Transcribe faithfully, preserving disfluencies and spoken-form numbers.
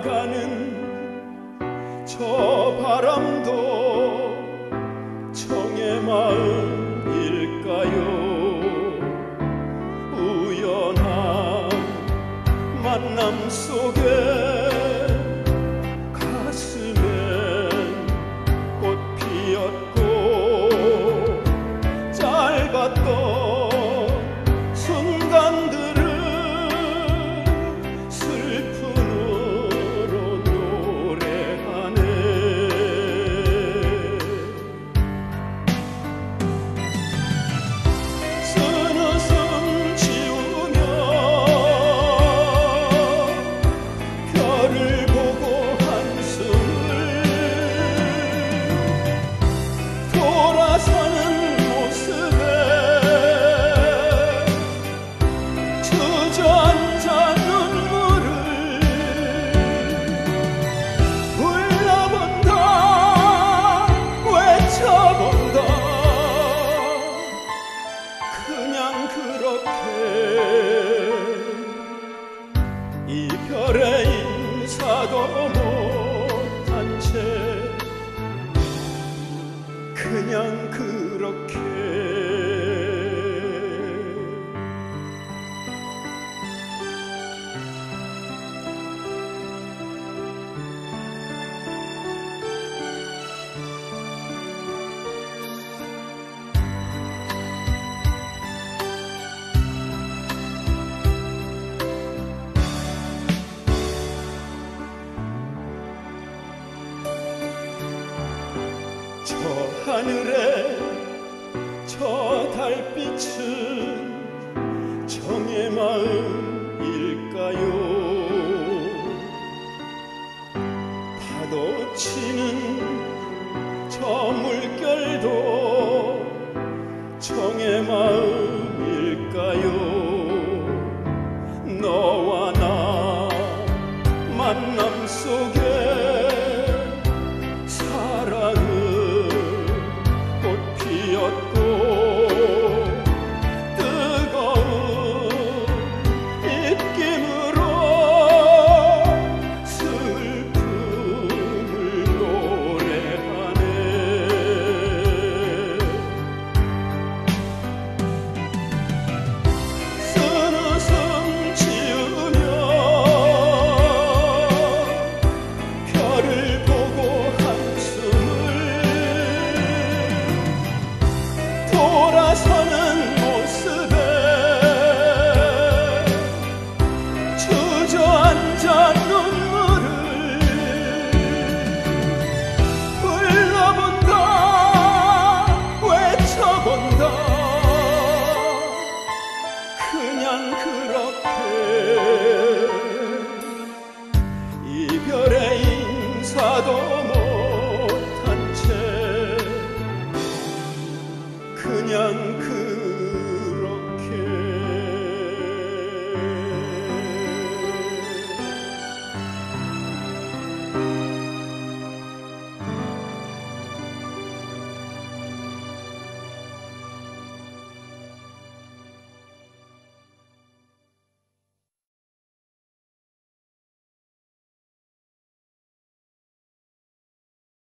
떠나가는 저 바람도 정의 마음일까요? 우연한 만남 속에 가슴엔 꽃 피었고 짧았던 순간들을 슬픔으로 노래하네. 쓴 웃음 지우며 별을 보고 한숨을 돌아서는 모습에 주저앉아 눈물을 불러본다 외쳐본다. 그냥 그렇게 이별의 인사도 못한 채 그냥 그렇게 저 하늘에 저 달빛은 정의 마음일까요? 파도 치는 저 물결도 정의 마음일까요? 너와 나 만남 속에 사랑은 피었고 뜨거운 입김으로 슬픔을 노래하네. 쓴 웃음 지으며 별을 보고 돌아서는 모습에 주저앉아 눈물을 불러본다 외쳐본다. 그냥 그렇게 이별의 인사도 못한 채 그냥 그